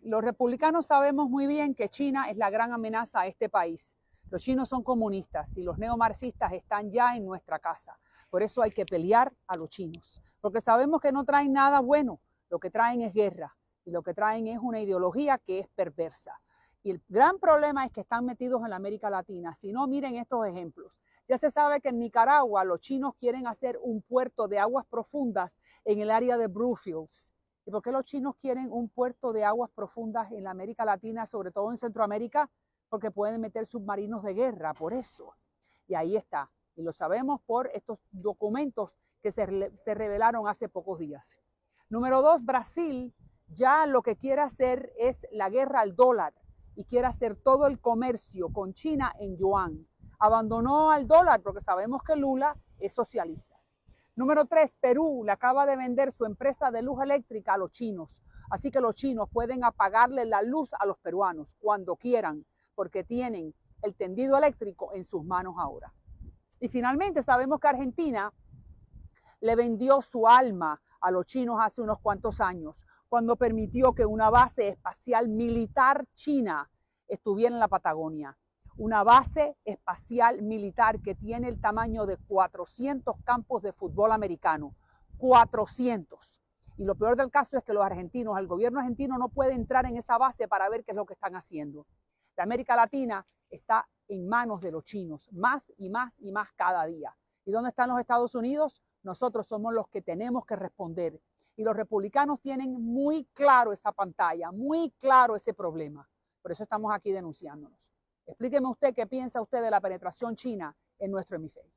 Los republicanos sabemos muy bien que China es la gran amenaza a este país. Los chinos son comunistas y los neomarxistas están ya en nuestra casa. Por eso hay que pelear a los chinos, porque sabemos que no traen nada bueno. Lo que traen es guerra y lo que traen es una ideología que es perversa. Y el gran problema es que están metidos en la América Latina. Si no, miren estos ejemplos. Ya se sabe que en Nicaragua los chinos quieren hacer un puerto de aguas profundas en el área de Bluefields. ¿Y por qué los chinos quieren un puerto de aguas profundas en la América Latina, sobre todo en Centroamérica? Porque pueden meter submarinos de guerra, por eso. Y ahí está. Y lo sabemos por estos documentos que se revelaron hace pocos días. Número 2, Brasil ya lo que quiere hacer es la guerra al dólar y quiere hacer todo el comercio con China en yuan. Abandonó al dólar porque sabemos que Lula es socialista. Número 3, Perú le acaba de vender su empresa de luz eléctrica a los chinos. Así que los chinos pueden apagarle la luz a los peruanos cuando quieran, porque tienen el tendido eléctrico en sus manos ahora. Y finalmente sabemos que Argentina le vendió su alma a los chinos hace unos cuantos años, cuando permitió que una base espacial militar china estuviera en la Patagonia. Una base espacial militar que tiene el tamaño de 400 campos de fútbol americano. 400. Y lo peor del caso es que los argentinos, el gobierno argentino no puede entrar en esa base para ver qué es lo que están haciendo. La América Latina está en manos de los chinos, más y más y más cada día. ¿Y dónde están los Estados Unidos? Nosotros somos los que tenemos que responder. Y los republicanos tienen muy claro esa pantalla, muy claro ese problema. Por eso estamos aquí denunciándonos. Explíqueme usted qué piensa usted de la penetración china en nuestro hemisferio.